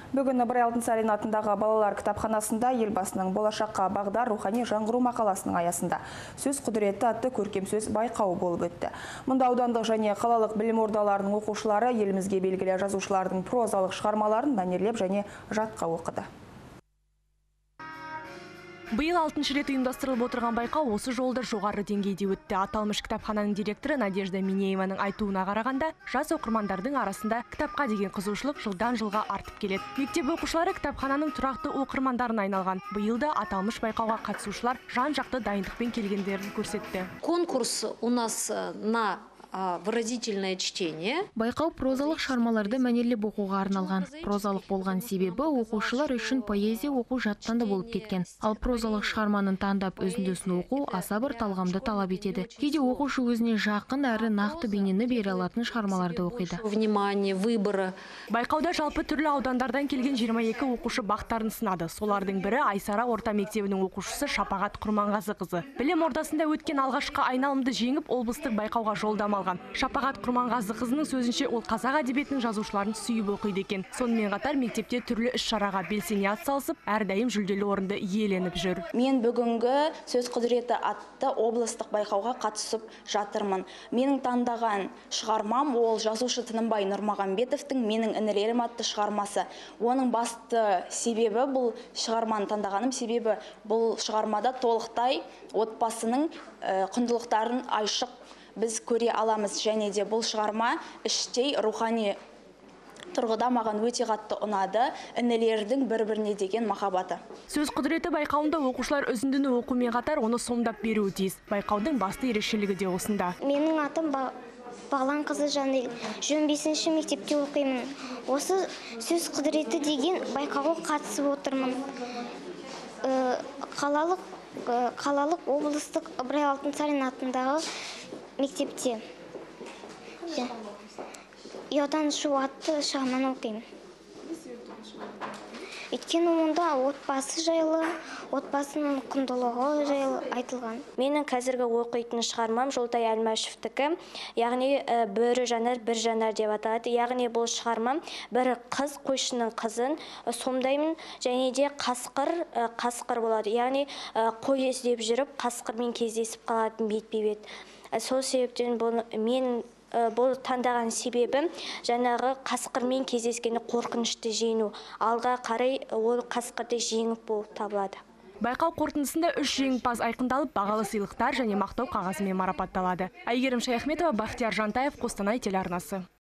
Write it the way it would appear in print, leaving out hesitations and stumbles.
Бүгін Ыбырай Алтынсарин атындағы балалар кітапханасында елбасының болашаққа бағдар рухани жаңғыру мақаласының аясында сөз құдіреті атты көркем сөз байқауы болып өтті. Мұнда аудандық және қалалық білім ордаларының оқушылары елімізге белгілі жазушылардың прозалық шығармаларын мәнерлеп және жатқа оқыды. Биыл 6-шы рет ұйымдастырылып отырған байқау осы жолда жоғары деңгейде өтті. Аталмыш кітапхананың директоры Надежда Минееваның айтуына қарағанда, жас оқырмандардың арасында кітапқа деген қызығушылық жылдан жылға артып келеді. Мектеп оқушылары кітапхананың тұрақты оқырмандарына айналған. Биыл да аталмыш байқауға қатысушылар жан-жақты дайындықпен келгендерін көрсетті. Конкурс у нас на выразительное чтение. Байқау прозалық шығармаларды мәнерлеп оқуға арналған. Прозалық болған себебі оқушылар үшін поэзия оқу жаттанды болып кеткен. Ал прозалық шығарманың таңдап өзіндісін оқу аса бір талғамды талап етеді. Кейде оқушы өзіне жақын әрі нақты бейнені бере алатын шығармаларды оқиды. Внимание, выборы. Байқауда жалпы түрлі аудандардан келген 22 оқушы бақтарын сынады. Солардың бірі Айсара орта мектебінің оқушысы Шапағат Құрманғазықызы. Білім ордасында өткен алғашқы айналымды жеңіп, облыстық байқауға жолдама алған. Шапағат Құрманғазықызының сөзінше, ол қазақ әдебиетінің жазушыларын сүйіп оқиды екен. Сонымен қатар мектепте түрлі іс-шараға белсене атсалысып, әрдайым жүлделі орынды иеленіп жүр. Мен бүгінгі сөз құдіреті атты облыстық байқауға қатысып жатырмын. Менің таңдаған шығармам ол жазушы Тынымбай Нұрмағамбетовтың Менің інілерім атты шығармасы. Оның басты себебі, бұл шығарманы таңдағаным себебі, бұл шығармада толықтай отбасының құндылықтарын айшық біз көре аламыз, және де бұл шығарма іштей рухани тұрғыда маған өте қатты ұнады, інілердің бір-біріне деген махаббаты. Сөз құдіреті байқауында оқушылар үзіндіні оқумен қатар оны сомдап беруі тиіс. Байқаудың басты ерекшелігі де осында. Менің атым Бағлан қызы Жанел, 15-ші мектепте оқимын. Осы сөз құдіреті деген байқауға қатысып отырмын. Қалалық облыстық Ыбырай Алтынсарин атындағы мектепте ұядан ұшу атты шығарманы оқимын. Өйткені онда отбасы жайлы, отбасының құндылығы жайлы айтылған. Менің қазіргі оқитын шығармам Жолтай Әлмашевтікі, яғни бөрі жанар, бір жанар деп аталады. Яғни бұл шығармам бір қыз қойшының қызын сомдаймын, және де қасқыр болады. Яғни қой іздеп жүріп, қасқырмен кездесіп қалатын бетпе-бет. Сол себептен бұл таңдаған себебім жаңағы қасқырмен кездескені қорқынышты жеңу. Алға қарай ол қасқырды жеңіп болып табылады. Байқау қорытындысында 3 жеңімпаз айқындалып, бағалы сыйлықтар және мақтау қағазымен марапатталады. Әйгерім Шаяхметова, Бахтияр Жантаев, Қостанай телеарнасы.